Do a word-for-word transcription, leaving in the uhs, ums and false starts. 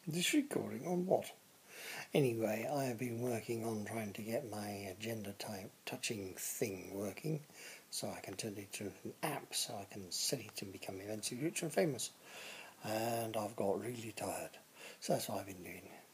This recording on what? Anyway, I have been working on trying to get my agenda type touching thing working so I can turn it into an app so I can set it and become immensely rich and famous. And I've got really tired. So that's what I've been doing.